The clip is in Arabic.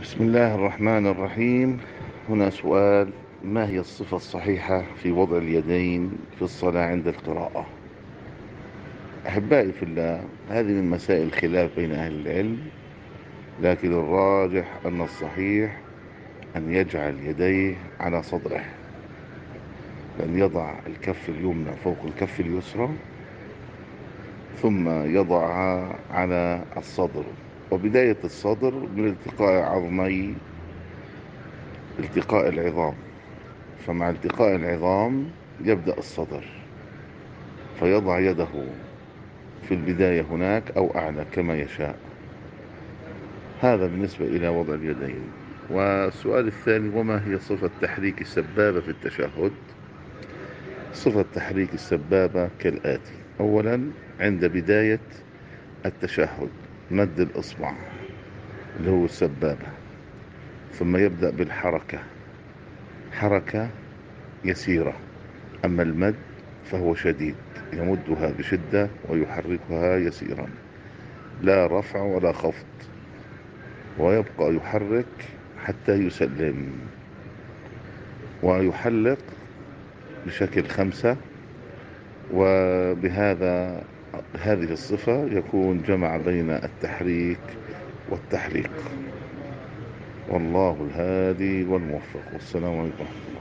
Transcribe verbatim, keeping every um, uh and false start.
بسم الله الرحمن الرحيم. هنا سؤال: ما هي الصفة الصحيحة في وضع اليدين في الصلاة عند القراءة؟ أحبائي في الله، هذه من مسائل الخلاف بين أهل العلم، لكن الراجح أن الصحيح أن يجعل يديه على صدره، بأن يضع الكف اليمنى فوق الكف اليسرى ثم يضعها على الصدر، وبداية الصدر من التقاء عظمي التقاء العظام، فمع التقاء العظام يبدأ الصدر، فيضع يده في البداية هناك أو أعلى كما يشاء. هذا بالنسبة إلى وضع اليدين. والسؤال الثاني: وما هي صفة تحريك السبابة في التشهد؟ صفة تحريك السبابة كالآتي: أولا، عند بداية التشهد مد الإصبع اللي هو السبابة، ثم يبدأ بالحركة، حركة يسيرة، أما المد فهو شديد، يمدها بشدة ويحركها يسيرا، لا رفع ولا خفض، ويبقى يحرك حتى يسلم، ويحلق بشكل خمسة. وبهذا هذه الصفة يكون جمع بين التحريك والتحليق. والله الهادي والموفق، والسلام عليكم.